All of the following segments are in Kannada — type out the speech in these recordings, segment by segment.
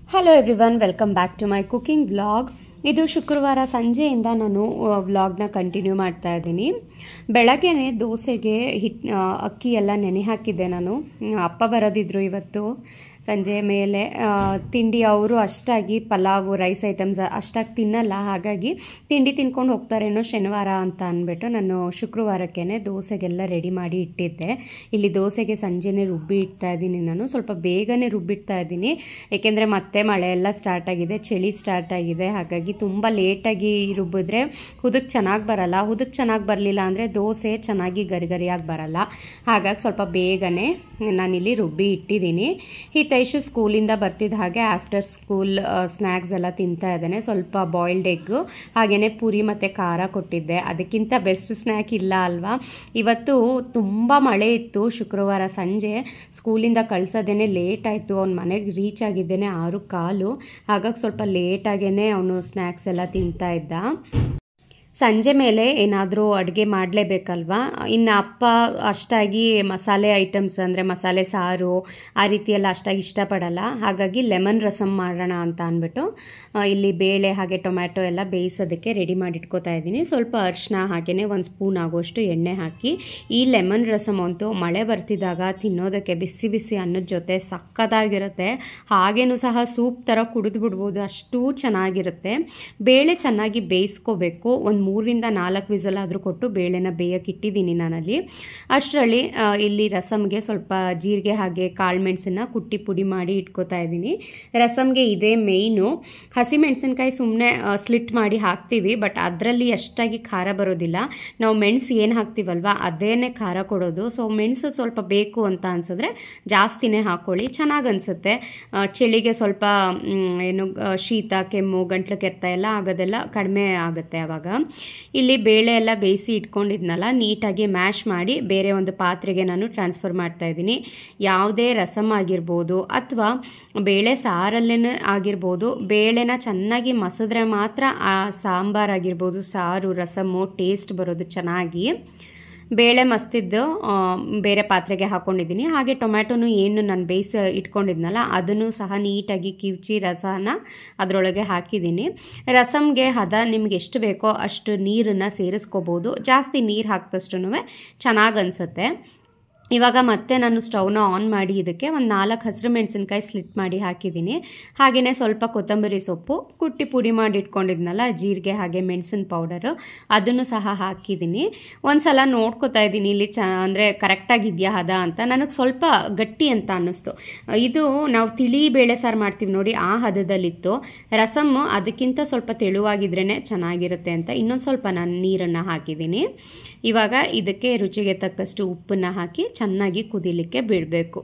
Hello everyone, welcome back to my cooking vlog. ಇದು ಶುಕ್ರವಾರ ಸಂಜೆಯಿಂದ ನಾನು ವ್ಲಾಗ್ನ ಕಂಟಿನ್ಯೂ ಮಾಡ್ತಾ ಇದ್ದೀನಿ. ಬೆಳಗ್ಗೆನೇ ದೋಸೆಗೆ ಅಕ್ಕಿ ಎಲ್ಲ ನೆನೆ ಹಾಕಿದ್ದೆ ನಾನು. ಅಪ್ಪ ಬರೋದಿದ್ರು ಇವತ್ತು ಸಂಜೆ ಮೇಲೆ. ತಿಂಡಿ ಅವರು ಅಷ್ಟಾಗಿ ಪಲಾವು ರೈಸ್ ಐಟಮ್ಸ್ ಅಷ್ಟಾಗಿ ತಿನ್ನಲ್ಲ, ಹಾಗಾಗಿ ತಿಂಡಿ ತಿನ್ಕೊಂಡು ಹೋಗ್ತಾರೇನೋ ಶನಿವಾರ ಅಂತ ಅಂದ್ಬಿಟ್ಟು ನಾನು ಶುಕ್ರವಾರಕ್ಕೇ ದೋಸೆಗೆಲ್ಲ ರೆಡಿ ಮಾಡಿ ಇಟ್ಟಿದ್ದೆ. ಇಲ್ಲಿ ದೋಸೆಗೆ ಸಂಜೆನೇ ರುಬ್ಬಿ ಇಡ್ತಾ ಇದ್ದೀನಿ. ನಾನು ಸ್ವಲ್ಪ ಬೇಗನೆ ರುಬ್ಬಿಡ್ತಾ ಇದ್ದೀನಿ, ಏಕೆಂದರೆ ಮತ್ತೆ ಮಳೆ ಎಲ್ಲ ಸ್ಟಾರ್ಟ್ ಆಗಿದೆ, ಚಳಿ ಸ್ಟಾರ್ಟ್ ಆಗಿದೆ. ಹಾಗಾಗಿ ತುಂಬ ಲೇಟಾಗಿ ರುಬ್ಬಿದ್ರೆ ಹುದಕ್ಕೆ ಚೆನ್ನಾಗಿ ಬರಲ್ಲ. ಹುದಕ್ಕೆ ಚೆನ್ನಾಗಿ ಬರಲಿಲ್ಲ ಅಂದರೆ ದೋಸೆ ಚೆನ್ನಾಗಿ ಗರಿಗರಿಯಾಗಿ ಬರಲ್ಲ. ಹಾಗಾಗಿ ಸ್ವಲ್ಪ ಬೇಗನೆ ನಾನಿಲ್ಲಿ ರುಬ್ಬಿ ಇಟ್ಟಿದ್ದೀನಿ. ಹಿತೈಷು ಸ್ಕೂಲಿಂದ ಬರ್ತಿದ್ದ ಹಾಗೆ ಆಫ್ಟರ್ ಸ್ಕೂಲ್ ಸ್ನ್ಯಾಕ್ಸ್ ಎಲ್ಲ ತಿಂತಾ ಇದ್ದಾನೆ. ಸ್ವಲ್ಪ ಬಾಯ್ಲ್ಡ್ ಎಗ್ಗು ಹಾಗೆಯೇ ಪೂರಿ ಮತ್ತು ಖಾರ ಕೊಟ್ಟಿದ್ದೆ. ಅದಕ್ಕಿಂತ ಬೆಸ್ಟ್ ಸ್ನ್ಯಾಕ್ ಇಲ್ಲ ಅಲ್ವಾ. ಇವತ್ತು ತುಂಬ ಮಳೆ ಇತ್ತು. ಶುಕ್ರವಾರ ಸಂಜೆ ಸ್ಕೂಲಿಂದ ಕಳ್ಸೋದೇನೆ ಲೇಟ್ ಆಯಿತು. ಅವ್ನ ಮನೆಗೆ ರೀಚ್ ಆಗಿದ್ದೇನೆ 6:15. ಹಾಗಾಗಿ ಸ್ವಲ್ಪ ಲೇಟಾಗೇ ಅವನು ಸ್ನ್ಯಾಕ್ಸ್ ಎಲ್ಲ ತಿಂತಾ ಇದ್ದ. ಸಂಜೆ ಮೇಲೆ ಏನಾದರೂ ಅಡುಗೆ ಮಾಡಲೇಬೇಕಲ್ವಾ. ಇನ್ನು ಅಪ್ಪ ಅಷ್ಟಾಗಿ ಮಸಾಲೆ ಐಟಮ್ಸ್ ಅಂದರೆ ಮಸಾಲೆ ಸಾರು ಆ ರೀತಿಯೆಲ್ಲ ಅಷ್ಟಾಗಿ ಇಷ್ಟಪಡಲ್ಲ. ಹಾಗಾಗಿ ಲೆಮನ್ ರಸಮ್ ಮಾಡೋಣ ಅಂತ ಅಂದ್ಬಿಟ್ಟು ಇಲ್ಲಿ ಬೇಳೆ ಹಾಗೆ ಟೊಮ್ಯಾಟೊ ಎಲ್ಲ ಬೇಯಿಸೋದಕ್ಕೆ ರೆಡಿ ಮಾಡಿ ಇಟ್ಕೋತಾ ಇದ್ದೀನಿ. ಸ್ವಲ್ಪ ಅರಿಶಿನ ಹಾಗೆಯೇ 1 ಸ್ಪೂನ್ ಆಗೋಷ್ಟು ಎಣ್ಣೆ ಹಾಕಿ ಈ ಲೆಮನ್ ರಸಮ್ ಅಂತೂ ಮಳೆ ಬರ್ತಿದ್ದಾಗ ತಿನ್ನೋದಕ್ಕೆ ಬಿಸಿ ಬಿಸಿ ಅನ್ನದ ಜೊತೆ ಸಕ್ಕತ್ತಾಗಿರುತ್ತೆ. ಹಾಗೇನೂ ಸಹ ಸೂಪ್ ಥರ ಕುಡಿದು ಬಿಡ್ಬೋದು, ಅಷ್ಟೂ ಚೆನ್ನಾಗಿರುತ್ತೆ. ಬೇಳೆ ಚೆನ್ನಾಗಿ ಬೇಯಿಸ್ಕೋಬೇಕು. 3 ರಿಂದ 4 ವಿಸಲ್ ಆದರೂ ಕೊಟ್ಟು ಬೇಳೆನ ಬೇಯಕ್ಕೆ ಇಟ್ಟಿದ್ದೀನಿ ನಾನಲ್ಲಿ. ಅಷ್ಟರಲ್ಲಿ ಇಲ್ಲಿ ರಸಮ್ಗೆ ಸ್ವಲ್ಪ ಜೀರಿಗೆ ಹಾಗೆ ಕಾಳು ಮೆಣಸನ್ನ ಕುಟ್ಟಿ ಪುಡಿ ಮಾಡಿ ಇಟ್ಕೋತಾ ಇದ್ದೀನಿ. ರಸಮ್ಗೆ ಇದೇ ಮೇಯ್ನು. ಹಸಿಮೆಣಸಿನ್ಕಾಯಿ ಸುಮ್ಮನೆ ಸ್ಲಿಟ್ ಮಾಡಿ ಹಾಕ್ತೀವಿ, ಬಟ್ ಅದರಲ್ಲಿ ಅಷ್ಟಾಗಿ ಖಾರ ಬರೋದಿಲ್ಲ. ನಾವು ಮೆಣಸು ಏನು ಹಾಕ್ತೀವಲ್ವ ಅದೇನೇ ಖಾರ ಕೊಡೋದು. ಸೊ ಮೆಣಸು ಸ್ವಲ್ಪ ಬೇಕು ಅಂತ ಅನಿಸಿದ್ರೆ ಜಾಸ್ತಿನೇ ಹಾಕ್ಕೊಳ್ಳಿ, ಚೆನ್ನಾಗಿ ಅನಿಸುತ್ತೆ. ಚಳಿಗೆ ಸ್ವಲ್ಪ ಶೀತ ಕೆಮ್ಮು ಗಂಟ್ಲು ಕೆರೆತ ಎಲ್ಲ ಆಗೋದೆಲ್ಲ ಕಡಿಮೆ ಆಗುತ್ತೆ ಆವಾಗ. ಇಲ್ಲಿ ಬೇಳೆ ಎಲ್ಲ ಬೇಯಿಸಿ ಇಟ್ಕೊಂಡಿದ್ನಲ್ಲ, ನೀಟಾಗಿ ಮ್ಯಾಶ್ ಮಾಡಿ ಬೇರೆ ಒಂದು ಪಾತ್ರೆಗೆ ನಾನು ಟ್ರಾನ್ಸ್ಫರ್ ಮಾಡ್ತಾ ಇದ್ದೀನಿ. ಯಾವುದೇ ರಸಮ್ ಆಗಿರ್ಬೋದು ಅಥವಾ ಬೇಳೆ ಸಾರಲ್ಲೇ ಆಗಿರ್ಬೋದು, ಬೇಳೆನ ಚೆನ್ನಾಗಿ ಮಸಿದ್ರೆ ಮಾತ್ರ ಆ ಸಾಂಬಾರಾಗಿರ್ಬೋದು ಸಾರು ರಸಮ್ಮು ಟೇಸ್ಟ್ ಬರೋದು ಚೆನ್ನಾಗಿ. ಬೇಳೆ ಮಸ್ತಿದ್ದು ಬೇರೆ ಪಾತ್ರೆಗೆ ಹಾಕ್ಕೊಂಡಿದ್ದೀನಿ. ಹಾಗೆ ಟೊಮ್ಯಾಟೊನು ಏನು ನಾನು ಬೇಯಿಸಿ ಇಟ್ಕೊಂಡಿದ್ನಲ್ಲ ಅದನ್ನು ಸಹ ನೀಟಾಗಿ ಕಿವುಚಿ ರಸನ ಅದರೊಳಗೆ ಹಾಕಿದ್ದೀನಿ. ರಸಮ್ಗೆ ಹದ ನಿಮ್ಗೆ ಎಷ್ಟು ಬೇಕೋ ಅಷ್ಟು ನೀರನ್ನು ಸೇರಿಸ್ಕೋಬೋದು. ಜಾಸ್ತಿ ನೀರು ಹಾಕಿದಷ್ಟು ಚೆನ್ನಾಗಿ ಅನಿಸುತ್ತೆ. ಇವಾಗ ಮತ್ತೆ ನಾನು ಸ್ಟವ್ನ ಆನ್ ಮಾಡಿ ಇದಕ್ಕೆ 4 ಹಸಿರು ಮೆಣಸಿನ್ಕಾಯಿ ಸ್ಲಿಟ್ ಮಾಡಿ ಹಾಕಿದ್ದೀನಿ. ಹಾಗೆಯೇ ಸ್ವಲ್ಪ ಕೊತ್ತಂಬರಿ ಸೊಪ್ಪು ಕುಟ್ಟಿ ಪುಡಿ ಮಾಡಿ ಇಟ್ಕೊಂಡಿದ್ನಲ್ಲ, ಜೀರಿಗೆ ಹಾಗೆ ಮೆಣಸಿನ ಪೌಡರು ಅದನ್ನು ಸಹ ಹಾಕಿದ್ದೀನಿ. ಒಂದು ಸಲ ನೋಡ್ಕೋತಾ ಇದ್ದೀನಿ ಇಲ್ಲಿ ಅಂದರೆ ಕರೆಕ್ಟಾಗಿದೆಯಾ ಹದ ಅಂತ. ನನಗೆ ಸ್ವಲ್ಪ ಗಟ್ಟಿ ಅಂತ ಅನ್ನಿಸ್ತು. ಇದು ನಾವು ತಿಳಿ ಬೇಳೆ ಸಾರು ಮಾಡ್ತೀವಿ ನೋಡಿ, ಆ ಹದದಲ್ಲಿತ್ತು. ರಸಮ್ಮು ಅದಕ್ಕಿಂತ ಸ್ವಲ್ಪ ತೆಳುವಾಗಿದ್ರೇ ಚೆನ್ನಾಗಿರುತ್ತೆ ಅಂತ ಇನ್ನೊಂದು ಸ್ವಲ್ಪ ನಾನು ನೀರನ್ನು ಹಾಕಿದ್ದೀನಿ. ಇವಾಗ ಇದಕ್ಕೆ ರುಚಿಗೆ ತಕ್ಕಷ್ಟು ಉಪ್ಪನ್ನು ಹಾಕಿ ಚೆನ್ನಾಗಿ ಕುದಿಲಿಕ್ಕೆ ಬಿಡಬೇಕು.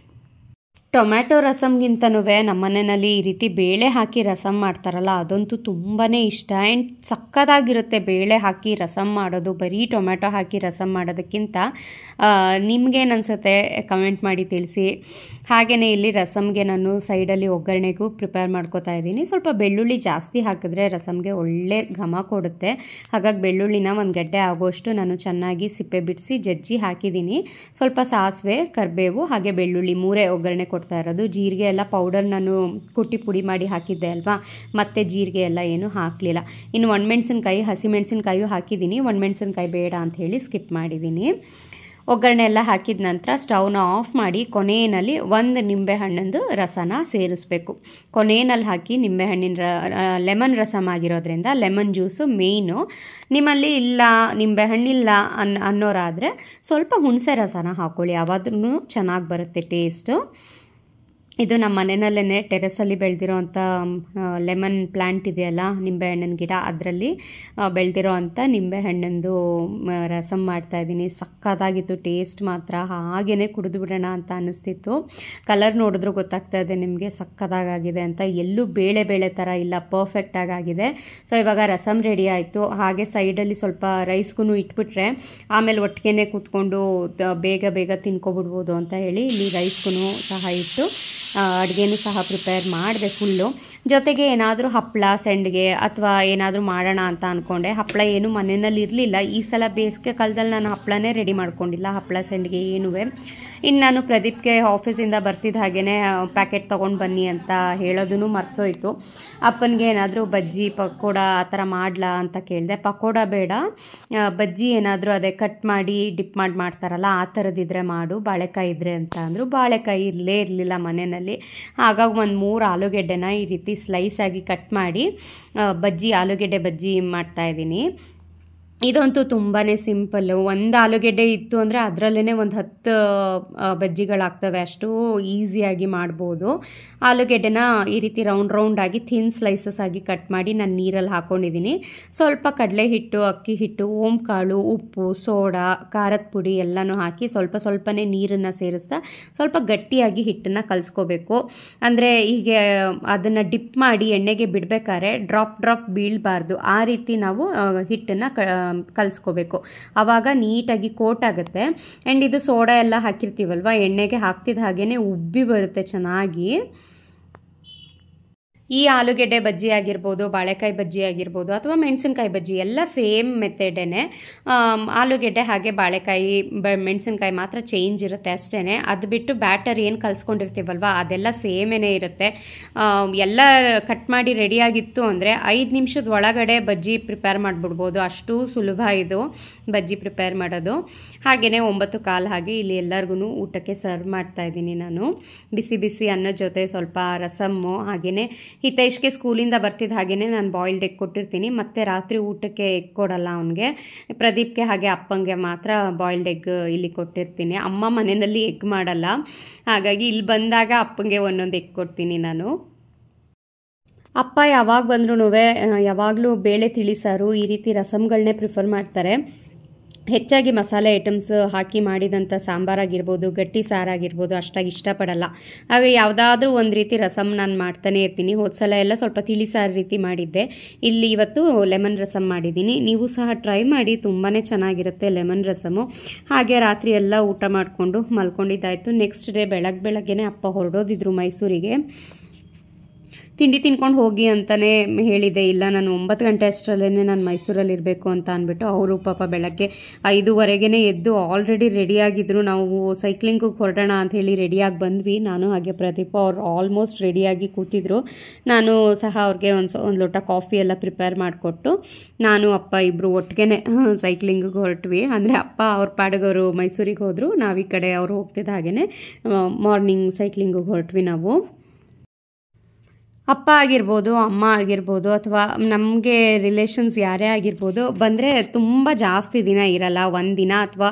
ಟೊಮ್ಯಾಟೊ ರಸಮ್ಗಿಂತನೂ ನಮ್ಮ ಮನೆಯಲ್ಲಿ ಈ ರೀತಿ ಬೇಳೆ ಹಾಕಿ ರಸಮ್ ಮಾಡ್ತಾರಲ್ಲ ಅದಂತೂ ತುಂಬಾ ಇಷ್ಟ. ಆ್ಯಂಡ್ ಸಕ್ಕತ್ತಾಗಿರುತ್ತೆ ಬೇಳೆ ಹಾಕಿ ರಸಮ್ ಮಾಡೋದು. ಬರೀ ಟೊಮ್ಯಾಟೊ ಹಾಕಿ ರಸಮ್ ಮಾಡೋದಕ್ಕಿಂತ ನಿಮ್ಗೇನು ಅನಿಸುತ್ತೆ ಕಮೆಂಟ್ ಮಾಡಿ ತಿಳಿಸಿ. ಹಾಗೆಯೇ ಇಲ್ಲಿ ರಸಮ್ಗೆ ನಾನು ಸೈಡಲ್ಲಿ ಒಗ್ಗರಣೆಗೂ ಪ್ರಿಪೇರ್ ಮಾಡ್ಕೋತಾ ಇದ್ದೀನಿ. ಸ್ವಲ್ಪ ಬೆಳ್ಳುಳ್ಳಿ ಜಾಸ್ತಿ ಹಾಕಿದ್ರೆ ರಸಮ್ಗೆ ಒಳ್ಳೆ ಘಮ ಕೊಡುತ್ತೆ. ಹಾಗಾಗಿ ಬೆಳ್ಳುಳ್ಳಿನ 1 ಗಡ್ಡೆ ಆಗೋಷ್ಟು ನಾನು ಚೆನ್ನಾಗಿ ಸಿಪ್ಪೆ ಬಿಡಿಸಿ ಜಜ್ಜಿ ಹಾಕಿದ್ದೀನಿ. ಸ್ವಲ್ಪ ಸಾಸಿವೆ ಕರಿಬೇವು ಹಾಗೆ ಬೆಳ್ಳುಳ್ಳಿ 3 ಒಗ್ಗರಣೆ ಕೊಡ್ತಾ ಇರೋದು. ಜೀರಿಗೆ ಎಲ್ಲ ಪೌಡರ್ ನಾನು ಕುಟ್ಟಿ ಪುಡಿ ಮಾಡಿ ಹಾಕಿದ್ದೆ ಅಲ್ವಾ, ಮತ್ತು ಜೀರಿಗೆ ಎಲ್ಲ ಏನು ಹಾಕಲಿಲ್ಲ. ಇನ್ನು ಒಣಮೆಣಸಿನ್ಕಾಯಿ ಹಸಿಮೆಣಸಿನ್ಕಾಯು ಹಾಕಿದ್ದೀನಿ, ಒಣಮೆಣಸಿನ್ಕಾಯಿ ಬೇಡ ಅಂತ ಹೇಳಿ ಸ್ಕಿಪ್ ಮಾಡಿದ್ದೀನಿ. ಒಗ್ಗರಣೆ ಎಲ್ಲ ಹಾಕಿದ ನಂತರ ಸ್ಟವ್ನ ಆಫ್ ಮಾಡಿ ಕೊನೆಯಲ್ಲಿ 1 ನಿಂಬೆಹಣ್ಣಿಂದು ರಸನ ಸೇರಿಸ್ಬೇಕು. ಕೊನೆಯಲ್ಲಿ ಹಾಕಿ ನಿಂಬೆಹಣ್ಣಿನ ಲೆಮನ್ ರಸಮ್ ಆಗಿರೋದ್ರಿಂದ ಲೆಮನ್ ಜ್ಯೂಸು ಮೇಯ್ನು. ನಿಮ್ಮಲ್ಲಿ ಇಲ್ಲ ನಿಂಬೆಹಣ್ಣಿಲ್ಲ ಅನ್ನೋರಾದರೆ ಸ್ವಲ್ಪ ಹುಣಸೆ ರಸನ ಹಾಕ್ಕೊಳ್ಳಿ, ಆವಾದ್ರೂ ಚೆನ್ನಾಗಿ ಬರುತ್ತೆ ಟೇಸ್ಟು. ಇದು ನಮ್ಮ ಮನೆಯಲ್ಲೇ ಟೆರೆಸಲ್ಲಿ ಬೆಳೆದಿರೋ ಅಂಥ ಲೆಮನ್ ಪ್ಲ್ಯಾಂಟ್ ಇದೆಯಲ್ಲ, ನಿಂಬೆಹಣ್ಣಿನ ಗಿಡ, ಅದರಲ್ಲಿ ಬೆಳೆದಿರೋ ಅಂಥ ನಿಂಬೆಹಣ್ಣಿಂದು ರಸಮ್ ಮಾಡ್ತಾಯಿದ್ದೀನಿ. ಸಕ್ಕತ್ತಾಗಿತ್ತು ಟೇಸ್ಟ್ ಮಾತ್ರ. ಹಾಗೇ ಕುಡಿದು ಬಿಡೋಣ ಅಂತ ಅನ್ನಿಸ್ತಿತ್ತು. ಕಲರ್ ನೋಡಿದ್ರೂ ಗೊತ್ತಾಗ್ತಾ ಇದೆ ನಿಮಗೆ ಸಕ್ಕತ್ತಾಗಿದೆ ಅಂತ. ಎಲ್ಲೂ ಬೇಳೆ ಬೇಳೆ ಥರ ಇಲ್ಲ, ಪರ್ಫೆಕ್ಟಾಗಿ ಆಗಿದೆ. ಸೊ ಇವಾಗ ರಸಮ್ ರೆಡಿ ಆಯಿತು. ಹಾಗೆ ಸೈಡಲ್ಲಿ ಸ್ವಲ್ಪ ರೈಸ್ಗೂ ಇಟ್ಬಿಟ್ರೆ ಆಮೇಲೆ ಒಟ್ಟಿಗೆ ಕೂತ್ಕೊಂಡು ಬೇಗ ಬೇಗ ತಿನ್ಕೊಬಿಡ್ಬೋದು ಅಂತ ಹೇಳಿ ಇಲ್ಲಿ ರೈಸ್ಗೂ ಸಹ ಇಟ್ಟು ಅಡುಗೆನೂ ಸಹ ಪ್ರಿಪೇರ್ ಮಾಡಿದೆ ಫುಲ್ಲು. ಜೊತೆಗೆ ಏನಾದರೂ ಹಪ್ಪಳ ಸಂಡಿಗೆ ಅಥವಾ ಏನಾದರೂ ಮಾಡೋಣ ಅಂತ ಅಂದ್ಕೊಂಡೆ. ಹಪ್ಪಳ ಏನು ಮನೆಯಲ್ಲಿ ಇರಲಿಲ್ಲ. ಈ ಸಲ ಬೇಸಿಗೆ ಕಾಲದಲ್ಲಿ ನಾನು ಹಪ್ಪಳನೇ ರೆಡಿ ಮಾಡ್ಕೊಂಡಿಲ್ಲ, ಹಪ್ಪಳ ಸಂಡಿಗೆ ಏನೂ. ಇನ್ನು ನಾನು ಪ್ರದೀಪ್ಗೆ ಆಫೀಸಿಂದ ಬರ್ತಿದ್ದ ಹಾಗೇ ಪ್ಯಾಕೆಟ್ ತೊಗೊಂಡು ಬನ್ನಿ ಅಂತ ಹೇಳೋದನ್ನು ಮರ್ತೋಯ್ತು. ಅಪ್ಪನಿಗೆ ಏನಾದರೂ ಬಜ್ಜಿ ಪಕೋಡ ಆ ಥರ ಮಾಡಲಾ ಅಂತ ಕೇಳಿದೆ. ಪಕೋಡ ಬೇಡ, ಬಜ್ಜಿ ಏನಾದರೂ ಅದೇ ಕಟ್ ಮಾಡಿ ಡಿಪ್ ಮಾಡಿ ಮಾಡ್ತಾರಲ್ಲ ಆ ಥರದ್ದಿದ್ರೆ ಮಾಡು, ಬಾಳೆಕಾಯಿ ಇದ್ದರೆ ಅಂತ ಅಂದರು. ಬಾಳೆಕಾಯಿ ಇರಲಿಲ್ಲ ಮನೆಯಲ್ಲಿ. ಹಾಗಾಗಿ ಒಂದು 3 ಆಲೂಗೆಡ್ಡೆನ ಈ ರೀತಿ ಸ್ಲೈಸ್ ಆಗಿ ಕಟ್ ಮಾಡಿ ಆಲೂಗೆಡ್ಡೆ ಬಜ್ಜಿ ಮಾಡ್ತಾಯಿದ್ದೀನಿ. ಇದಂತೂ ತುಂಬಾ ಸಿಂಪಲ್ಲು. ಒಂದು ಆಲೂಗೆಡ್ಡೆ ಇತ್ತು ಅಂದರೆ ಅದರಲ್ಲೇ ಒಂದು 10 ಬಜ್ಜಿಗಳಾಗ್ತವೆ, ಅಷ್ಟು ಈಸಿಯಾಗಿ ಮಾಡ್ಬೋದು. ಆಲೂಗೆಡ್ಡೆನ ಈ ರೀತಿ ರೌಂಡಾಗಿ ಥಿನ್ ಸ್ಲೈಸಸ್ ಆಗಿ ಕಟ್ ಮಾಡಿ ನಾನು ನೀರಲ್ಲಿ ಹಾಕ್ಕೊಂಡಿದ್ದೀನಿ. ಸ್ವಲ್ಪ ಕಡಲೆ ಹಿಟ್ಟು, ಅಕ್ಕಿ ಹಿಟ್ಟು, ಓಂಕಾಳು, ಉಪ್ಪು, ಸೋಡಾ, ಖಾರದ ಪುಡಿ ಎಲ್ಲನೂ ಹಾಕಿ ಸ್ವಲ್ಪನೇ ನೀರನ್ನು ಸೇರಿಸ್ತಾ ಸ್ವಲ್ಪ ಗಟ್ಟಿಯಾಗಿ ಹಿಟ್ಟನ್ನು ಕಲಿಸ್ಕೋಬೇಕು. ಅಂದರೆ ಹೀಗೆ ಅದನ್ನು ಡಿಪ್ ಮಾಡಿ ಎಣ್ಣೆಗೆ ಬಿಡಬೇಕಾದ್ರೆ ಡ್ರಾಪ್ ಬೀಳಬಾರ್ದು, ಆ ರೀತಿ ನಾವು ಹಿಟ್ಟನ್ನು ಕಲಿಸ್ಕೋಬೇಕು. ಆವಾಗ ನೀಟಾಗಿ ಕೋಟ್ ಆಗುತ್ತೆ. ಆ್ಯಂಡ್ ಇದು ಸೋಡಾ ಎಲ್ಲ ಹಾಕಿರ್ತೀವಲ್ವ, ಎಣ್ಣೆಗೆ ಹಾಕ್ತಿದ್ದ ಹಾಗೇ ಉಬ್ಬಿ ಬರುತ್ತೆ ಚೆನ್ನಾಗಿ. ಈ ಆಲೂಗೆಡ್ಡೆ ಬಜ್ಜಿ ಆಗಿರ್ಬೋದು, ಬಾಳೆಕಾಯಿ ಬಜ್ಜಿ ಆಗಿರ್ಬೋದು, ಅಥವಾ ಮೆಣಸಿನ್ಕಾಯಿ ಬಜ್ಜಿ ಎಲ್ಲ ಸೇಮ್ ಮೆಥಡೇ. ಆಲೂಗೆಡ್ಡೆ ಹಾಗೆ ಬಾಳೆಕಾಯಿ ಮೆಣಸಿನ್ಕಾಯಿ ಮಾತ್ರ ಚೇಂಜ್ ಇರುತ್ತೆ ಅಷ್ಟೇ. ಅದು ಬಿಟ್ಟು ಬ್ಯಾಟರ್ ಏನು ಕಲಿಸ್ಕೊಂಡಿರ್ತೀವಲ್ವ ಅದೆಲ್ಲ ಸೇಮೇನೇ ಇರುತ್ತೆ. ಎಲ್ಲ ಕಟ್ ಮಾಡಿ ರೆಡಿಯಾಗಿತ್ತು ಅಂದರೆ 5 ನಿಮಿಷದ ಒಳಗಡೆ ಬಜ್ಜಿ ಪ್ರಿಪೇರ್ ಮಾಡಿಬಿಡ್ಬೋದು. ಅಷ್ಟು ಸುಲಭ ಇದು ಬಜ್ಜಿ ಪ್ರಿಪೇರ್ ಮಾಡೋದು. ಹಾಗೆಯೇ 9:15 ಹಾಗೆ ಇಲ್ಲಿ ಎಲ್ಲರಿಗೂ ಊಟಕ್ಕೆ ಸರ್ವ್ ಮಾಡ್ತಾಯಿದ್ದೀನಿ ನಾನು. ಬಿಸಿ ಅನ್ನದ ಜೊತೆ ಸ್ವಲ್ಪ ರಸಮ್ಮು, ಹಾಗೆಯೇ ಹಿತೈಷ್ಗೆ ಸ್ಕೂಲಿಂದ ಬರ್ತಿದ್ದ ಹಾಗೆಯೇ ನಾನು ಬಾಯ್ಲ್ಡ್ ಎಗ್ ಕೊಟ್ಟಿರ್ತೀನಿ. ಮತ್ತು ರಾತ್ರಿ ಊಟಕ್ಕೆ ಎಗ್ ಕೊಡಲ್ಲ ಅವನಿಗೆ. ಪ್ರದೀಪ್ಗೆ ಹಾಗೆ ಅಪ್ಪಂಗೆ ಮಾತ್ರ ಬಾಯ್ಲ್ಡ್ ಎಗ್ ಇಲ್ಲಿ ಕೊಟ್ಟಿರ್ತೀನಿ. ಅಮ್ಮ ಮನೆಯಲ್ಲಿ ಎಗ್ ಮಾಡಲ್ಲ, ಹಾಗಾಗಿ ಇಲ್ಲಿ ಬಂದಾಗ ಅಪ್ಪಂಗೆ ಒಂದೊಂದು ಎಗ್ ಕೊಡ್ತೀನಿ ನಾನು. ಅಪ್ಪ ಯಾವಾಗ ಬಂದ್ರೂ ಯಾವಾಗಲೂ ಬೇಳೆ ತಿಳಿಸಾರು ಈ ರೀತಿ ರಸಮ್ಗಳನ್ನೇ ಪ್ರಿಫರ್ ಮಾಡ್ತಾರೆ. ಹೆಚ್ಚಾಗಿ ಮಸಾಲೆ ಐಟಮ್ಸ್ ಹಾಕಿ ಮಾಡಿದಂಥ ಸಾಂಬಾರಾಗಿರ್ಬೋದು, ಗಟ್ಟಿ ಸಾರಾಗಿರ್ಬೋದು ಅಷ್ಟಾಗಿ ಇಷ್ಟಪಡಲ್ಲ. ಹಾಗೆ ಯಾವುದಾದ್ರೂ ಒಂದು ರೀತಿ ರಸಮ್ ನಾನು ಮಾಡ್ತಾನೆ ಇರ್ತೀನಿ. ಹೋದ ಸಲ ಎಲ್ಲ ಸ್ವಲ್ಪ ತಿಳಿ ಸಾರು ರೀತಿ ಮಾಡಿದ್ದೆ, ಇಲ್ಲಿ ಇವತ್ತು ಲೆಮನ್ ರಸಮ್ ಮಾಡಿದ್ದೀನಿ. ನೀವು ಸಹ ಟ್ರೈ ಮಾಡಿ, ತುಂಬಾ ಚೆನ್ನಾಗಿರುತ್ತೆ ಲೆಮನ್ ರಸಮು. ಹಾಗೆ ರಾತ್ರಿ ಎಲ್ಲ ಊಟ ಮಾಡಿಕೊಂಡು ಮಲ್ಕೊಂಡಿದ್ದಾಯಿತು. ನೆಕ್ಸ್ಟ್ ಡೇ ಬೆಳಗ್ಗೆನೇ ಅಪ್ಪ ಹೊರಡೋದಿದ್ರು ಮೈಸೂರಿಗೆ. ತಿಂಡಿ ತಿನ್ಕೊಂಡು ಹೋಗಿ ಅಂತಲೇ ಹೇಳಿದೆ. ಇಲ್ಲ, ನಾನು 9 ಗಂಟೆ ಅಷ್ಟರಲ್ಲೇ ನಾನು ಮೈಸೂರಲ್ಲಿ ಇರಬೇಕು ಅಂತ ಅಂದ್ಬಿಟ್ಟು ಅವರು ಪಾಪ ಬೆಳಗ್ಗೆ 5:15 ಎದ್ದು ಆಲ್ರೆಡಿ ರೆಡಿಯಾಗಿದ್ದರು. ನಾವು ಸೈಕ್ಲಿಂಗಿಗೆ ಹೊರಡೋಣ ಅಂಥೇಳಿ ರೆಡಿಯಾಗಿ ಬಂದ್ವಿ. ನಾನು ಹಾಗೆ ಪ್ರದೀಪ ಅವ್ರು ಆಲ್ಮೋಸ್ಟ್ ರೆಡಿಯಾಗಿ ಕೂತಿದ್ರು. ನಾನು ಸಹ ಅವ್ರಿಗೆ ಒಂದು ಲೋಟ ಕಾಫಿ ಎಲ್ಲ ಪ್ರಿಪೇರ್ ಮಾಡಿಕೊಟ್ಟು ನಾನು ಅಪ್ಪ ಇಬ್ಬರು ಒಟ್ಟಿಗೆ ಸೈಕ್ಲಿಂಗಿಗೆ ಹೊರಟ್ವಿ. ಅಂದರೆ ಅಪ್ಪ ಅವ್ರ ಪಾಡಿಗವರು ಮೈಸೂರಿಗೆ ಹೋದರು, ನಾವು ಈ ಕಡೆ ಅವ್ರು ಹೋಗ್ತಿದ್ದ ಹಾಗೆಯೇ ಮಾರ್ನಿಂಗ್ ಸೈಕ್ಲಿಂಗಿಗೆ ಹೊರಟ್ವಿ ನಾವು. ಅಪ್ಪ ಆಗಿರ್ಬೋದು, ಅಮ್ಮ ಆಗಿರ್ಬೋದು, ಅಥವಾ ನಮಗೆ ರಿಲೇಷನ್ಸ್ ಯಾರೇ ಆಗಿರ್ಬೋದು ಬಂದರೆ ತುಂಬ ಜಾಸ್ತಿ ದಿನ ಇರಲ್ಲ. 1 ದಿನ ಅಥವಾ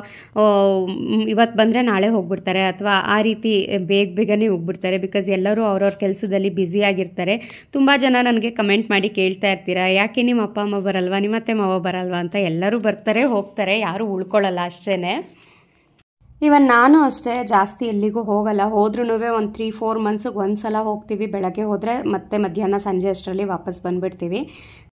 ಇವತ್ತು ಬಂದರೆ ನಾಳೆ ಹೋಗ್ಬಿಡ್ತಾರೆ, ಅಥವಾ ಆ ರೀತಿ ಬೇಗನೆ ಹೋಗ್ಬಿಡ್ತಾರೆ. ಬಿಕಾಸ್ ಎಲ್ಲರೂ ಅವ್ರವ್ರ ಕೆಲಸದಲ್ಲಿ ಬ್ಯುಸಿಯಾಗಿರ್ತಾರೆ. ತುಂಬ ಜನ ನನಗೆ ಕಮೆಂಟ್ ಮಾಡಿ ಕೇಳ್ತಾ ಇರ್ತೀರಾ, ಯಾಕೆ ನಿಮ್ಮ ಅಪ್ಪ ಅಮ್ಮ ಬರಲ್ವಾ, ನಿಮ್ಮ ಅತ್ತೆ ಮಾವ ಬರಲ್ವಾ ಅಂತ. ಎಲ್ಲರೂ ಬರ್ತಾರೆ ಹೋಗ್ತಾರೆ, ಯಾರೂ ಉಳ್ಕೊಳ್ಳಲ್ಲ ಅಷ್ಟೇ. ಇವನ್ ನಾನು ಅಷ್ಟೇ ಜಾಸ್ತಿ ಎಲ್ಲಿಗೂ ಹೋಗಲ್ಲ. ಹೋದ್ರೂ ಒಂದು 3-4 ಮಂತ್ಸಿಗೆ ಒಂದು ಸಲ ಹೋಗ್ತೀವಿ. ಬೆಳಗ್ಗೆ ಹೋದರೆ ಮತ್ತೆ ಮಧ್ಯಾಹ್ನ ಸಂಜೆ ಅಷ್ಟರಲ್ಲಿ ವಾಪಸ್ ಬಂದುಬಿಡ್ತೀವಿ.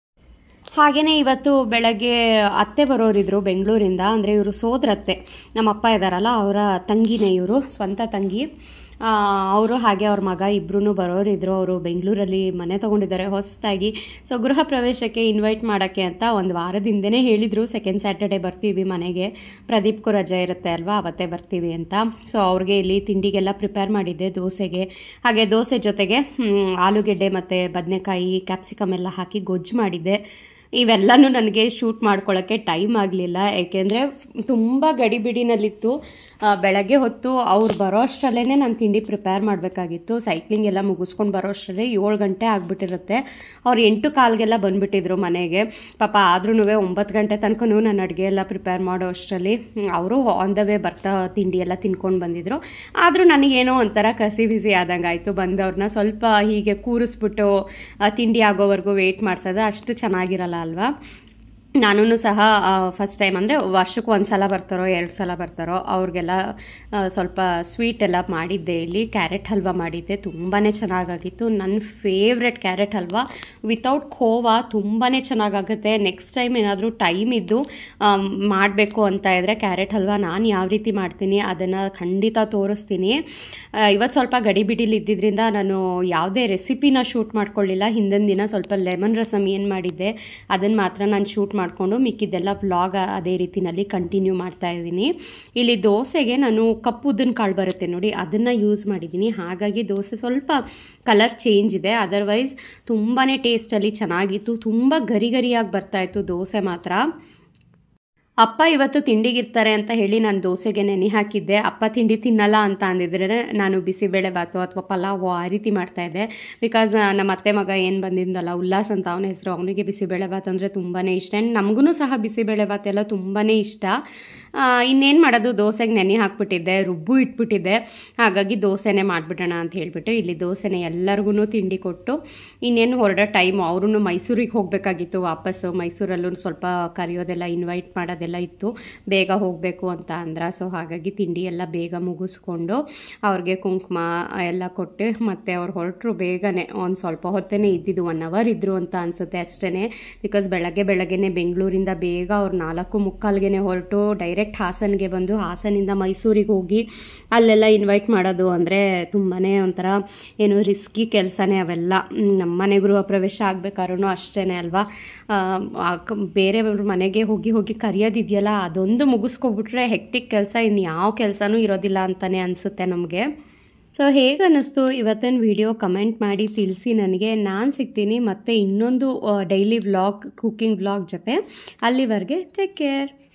ಹಾಗೆಯೇ ಇವತ್ತು ಬೆಳಗ್ಗೆ ಅತ್ತೆ ಬರೋರಿದ್ರು ಬೆಂಗಳೂರಿಂದ. ಅಂದರೆ ಇವರು ಸೋದರತ್ತೆ, ನಮ್ಮಪ್ಪ ಇದ್ದಾರಲ್ಲ ಅವರ ತಂಗಿನೇ, ಇವರು ಸ್ವಂತ ತಂಗಿ ಅವರು. ಹಾಗೆ ಅವ್ರ ಮಗ ಇಬ್ಬರೂ ಬರೋರಿದ್ರು. ಅವರು ಬೆಂಗಳೂರಲ್ಲಿ ಮನೆ ತೊಗೊಂಡಿದ್ದಾರೆ ಹೊಸದಾಗಿ. ಸೊ ಗೃಹ ಪ್ರವೇಶಕ್ಕೆ ಇನ್ವೈಟ್ ಮಾಡೋಕ್ಕೆ ಅಂತ ಒಂದು ವಾರದಿಂದನೇ ಹೇಳಿದರು, ಸೆಕೆಂಡ್ ಸ್ಯಾಟರ್ಡೇ ಬರ್ತೀವಿ ಮನೆಗೆ, ಪ್ರದೀಪ್ಗೂ ರಜೆ ಇರುತ್ತೆ ಅಲ್ವಾ, ಅವತ್ತೇ ಬರ್ತೀವಿ ಅಂತ. ಸೊ ಅವ್ರಿಗೆ ಇಲ್ಲಿ ತಿಂಡಿಗೆಲ್ಲ ಪ್ರಿಪೇರ್ ಮಾಡಿದ್ದೆ, ದೋಸೆಗೆ. ಹಾಗೆ ದೋಸೆ ಜೊತೆಗೆ ಆಲೂಗೆಡ್ಡೆ ಮತ್ತು ಬದನೆಕಾಯಿ, ಕ್ಯಾಪ್ಸಿಕಮ್ ಎಲ್ಲ ಹಾಕಿ ಗೊಜ್ಜು ಮಾಡಿದ್ದೆ. ಇವೆಲ್ಲನೂ ನನಗೆ ಶೂಟ್ ಮಾಡ್ಕೊಳ್ಳೋಕ್ಕೆ ಟೈಮ್ ಆಗಲಿಲ್ಲ, ಏಕೆಂದರೆ ತುಂಬ ಗಡಿಬಿಡಿನಲ್ಲಿತ್ತು. ಬೆಳಗ್ಗೆ ಹೊತ್ತು ಅವ್ರು ಬರೋ ಅಷ್ಟರಲ್ಲೇ ನಾನು ತಿಂಡಿ ಪ್ರಿಪೇರ್ ಮಾಡಬೇಕಾಗಿತ್ತು. ಸೈಕ್ಲಿಂಗ್ ಎಲ್ಲ ಮುಗಿಸ್ಕೊಂಡು ಬರೋ ಅಷ್ಟರಲ್ಲೇ 7 ಗಂಟೆ ಆಗಿಬಿಟ್ಟಿರುತ್ತೆ. ಅವ್ರು 8:15 ಬಂದುಬಿಟ್ಟಿದ್ರು ಮನೆಗೆ ಪಾಪ. ಆದ್ರೂ 9 ಗಂಟೆ ತನಕನೂ ನಾನು ಅಡುಗೆ ಎಲ್ಲ ಪ್ರಿಪೇರ್ ಮಾಡೋ ಅಷ್ಟರಲ್ಲಿ ಅವರು ಆನ್ ದ ವೇ ಬರ್ತಾ ತಿಂಡಿ ಎಲ್ಲ ತಿನ್ಕೊಂಡು ಬಂದಿದ್ರು. ಆದರೂ ನನಗೇನೋ ಒಂಥರ ಕಸಿ ಬಿಸಿ ಆದಂಗೆ ಆಯಿತು. ಬಂದವ್ರನ್ನ ಸ್ವಲ್ಪ ಹೀಗೆ ಕೂರಿಸ್ಬಿಟ್ಟು ತಿಂಡಿ ಆಗೋವರೆಗೂ ವೆಯ್ಟ್ ಮಾಡಿಸೋದು ಅಷ್ಟು ಚೆನ್ನಾಗಿರಲ್ಲ ಅಲ್ವಾ. ನಾನು ಸಹ ಫಸ್ಟ್ ಟೈಮ್, ಅಂದರೆ ವರ್ಷಕ್ಕೆ 1 ಸಲ ಬರ್ತಾರೋ 2 ಸಲ ಬರ್ತಾರೋ ಅವ್ರಿಗೆಲ್ಲ ಸ್ವಲ್ಪ ಸ್ವೀಟ್ ಎಲ್ಲ ಮಾಡಿದ್ದೆ. ಇಲ್ಲಿ ಕ್ಯಾರೆಟ್ ಹಲ್ವಾ ಮಾಡಿದ್ದೆ, ತುಂಬಾ ಚೆನ್ನಾಗಾಗಿತ್ತು. ನನ್ನ favourite carrot halwa without khoa, ತುಂಬಾ ಚೆನ್ನಾಗಾಗುತ್ತೆ. ನೆಕ್ಸ್ಟ್ ಟೈಮ್ ಏನಾದರೂ ಟೈಮ್ ಇದ್ದು ಮಾಡಬೇಕು ಅಂತ ಇದ್ದರೆ ಕ್ಯಾರೆಟ್ ಹಲ್ವಾ ನಾನು ಯಾವ ರೀತಿ ಮಾಡ್ತೀನಿ ಅದನ್ನು ಖಂಡಿತ ತೋರಿಸ್ತೀನಿ. ಇವತ್ತು ಸ್ವಲ್ಪ ಗಡಿಬಿಡಿಲಿ ಇದ್ದಿದ್ದರಿಂದ ನಾನು ಯಾವುದೇ ರೆಸಿಪಿನ ಶೂಟ್ ಮಾಡ್ಕೊಳ್ಳಿಲ್ಲ. ಹಿಂದಿನ ದಿನ ಸ್ವಲ್ಪ ಲೆಮನ್ ರಸಮ್ ಏನು ಮಾಡಿದ್ದೆ ಅದನ್ನು ಮಾತ್ರ ನಾನು ಶೂಟ್ ಮಾಡಿಕೊಂಡು ಮಿಕ್ಕಿದ್ದೆಲ್ಲ ವ್ಲಾಗ್ ಅದೇ ರೀತಿಯಲ್ಲಿ ಕಂಟಿನ್ಯೂ ಮಾಡ್ತಾ ಇದ್ದೀನಿ. ಇಲ್ಲಿ ದೋಸೆಗೆ ನಾನು ಕಪ್ಪು ಉದ್ದಿನ ಕಾಳು ಬರುತ್ತೆ ನೋಡಿ, ಅದನ್ನು ಯೂಸ್ ಮಾಡಿದ್ದೀನಿ. ಹಾಗಾಗಿ ದೋಸೆ ಸ್ವಲ್ಪ ಕಲರ್ ಚೇಂಜ್ ಇದೆ, ಅದರ್ವೈಸ್ ತುಂಬಾ ಟೇಸ್ಟಲ್ಲಿ ಚೆನ್ನಾಗಿತ್ತು. ತುಂಬ ಗರಿ ಗರಿಯಾಗಿ ಬರ್ತಾಯಿತ್ತು ದೋಸೆ ಮಾತ್ರ. ಅಪ್ಪ ಇವತ್ತು ತಿಂಡಿಗಿರ್ತಾರೆ ಅಂತ ಹೇಳಿ ನಾನು ದೋಸೆಗೆ ನೆನೆ ಹಾಕಿದ್ದೆ. ಅಪ್ಪ ತಿಂಡಿ ತಿನ್ನಲ್ಲ ಅಂತ ಅಂದಿದ್ರೆ ನಾನು ಬಿಸಿಬೇಳೆ ಬಾತು ಅಥವಾ ಪಲಾವು ಆ ರೀತಿ ಮಾಡ್ತಾಯಿದ್ದೆ. ಬಿಕಾಸ್ ನಮ್ಮ ಅತ್ತೆ ಮಗ ಏನು ಬಂದಿದ್ದಲ್ಲ ಉಲ್ಲಾಸ್ ಅಂತ ಅವನ ಹೆಸರು, ಅವನಿಗೆ ಬಿಸಿಬೇಳೆ ಬಾತು ಅಂದರೆ ತುಂಬಾ ಇಷ್ಟ. ಆ್ಯಂಡ್ ನಮಗೂ ಸಹ ಬಿಸಿಬೇಳೆ ಬಾತು ಎಲ್ಲ ತುಂಬಾ ಇಷ್ಟ. ಇನ್ನೇನು ಮಾಡೋದು, ದೋಸೆಗೆ ನೆನೆ ಹಾಕ್ಬಿಟ್ಟಿದ್ದೆ, ರುಬ್ಬು ಇಟ್ಬಿಟ್ಟಿದ್ದೆ. ಹಾಗಾಗಿ ದೋಸೆನೇ ಮಾಡಿಬಿಡೋಣ ಅಂತ ಹೇಳಿಬಿಟ್ಟು ಇಲ್ಲಿ ದೋಸೆನೇ ಎಲ್ಲರಿಗೂ ತಿಂಡಿ ಕೊಟ್ಟು ಇನ್ನೇನು ಹೊರಡೋ ಟೈಮು. ಅವ್ರೂ ಮೈಸೂರಿಗೆ ಹೋಗಬೇಕಾಗಿತ್ತು ವಾಪಸ್ಸು. ಮೈಸೂರಲ್ಲೂ ಸ್ವಲ್ಪ ಕರೆಯೋದೆಲ್ಲ ಇನ್ವೈಟ್ ಮಾಡೋದೆಲ್ಲ ಇತ್ತು, ಬೇಗ ಹೋಗಬೇಕು ಅಂತ ಅಂದ್ರೆ. ಸೊ ಹಾಗಾಗಿ ತಿಂಡಿ ಎಲ್ಲ ಬೇಗ ಮುಗಿಸ್ಕೊಂಡು ಅವ್ರಿಗೆ ಕುಂಕುಮ ಎಲ್ಲ ಕೊಟ್ಟು ಮತ್ತು ಅವ್ರು ಹೊರಟರು ಬೇಗನೆ. ಒಂದು ಸ್ವಲ್ಪ ಹೊತ್ತೇ ಇದ್ದಿದ್ದು, 1 ಅವರ್ ಇದ್ದರು ಅಂತ ಅನಿಸುತ್ತೆ ಅಷ್ಟೇ. ಬಿಕಾಸ್ ಬೆಳಗ್ಗೆನೇ ಬೆಂಗಳೂರಿಂದ ಬೇಗ ಅವ್ರು 4:45ಗೆ ಹೊರಟು ಡೈರೆಕ್ಟ್ ಹಾಸನ್ಗೆ ಬಂದು ಹಾಸನಿಂದ ಮೈಸೂರಿಗೆ ಹೋಗಿ ಅಲ್ಲೆಲ್ಲ ಇನ್ವೈಟ್ ಮಾಡೋದು ಅಂದರೆ ತುಂಬಾ ಒಂಥರ ಏನು ರಿಸ್ಕಿ ಕೆಲಸನೇ ಅವೆಲ್ಲ. ನಮ್ಮ ಮನೆ ಗೃಹ ಪ್ರವೇಶ ಆಗಬೇಕಾದ್ರೂ ಅಷ್ಟೇ ಅಲ್ವಾ, ಬೇರೆಯವ್ರ ಮನೆಗೆ ಹೋಗಿ ಕರೆಯೋದಿದೆಯಲ್ಲ, ಅದೊಂದು ಮುಗಿಸ್ಕೊಬಿಟ್ರೆ ಹೆಕ್ಟಿಕ್ ಕೆಲಸ, ಇನ್ನು ಯಾವ ಕೆಲಸನೂ ಇರೋದಿಲ್ಲ ಅಂತಲೇ ಅನಿಸುತ್ತೆ ನಮಗೆ. ಸೊ ಹೇಗೆ ಅನ್ನಿಸ್ತು ಇವತ್ತಿನ ವಿಡಿಯೋ ಕಮೆಂಟ್ ಮಾಡಿ ತಿಳಿಸಿ ನನಗೆ. ನಾನು ಸಿಗ್ತೀನಿ ಮತ್ತೆ ಇನ್ನೊಂದು ಡೈಲಿ ವ್ಲಾಗ್, ಕುಕ್ಕಿಂಗ್ ವ್ಲಾಗ್ ಜೊತೆ. ಅಲ್ಲಿವರೆಗೆ ಟೇಕ್ ಕೇರ್.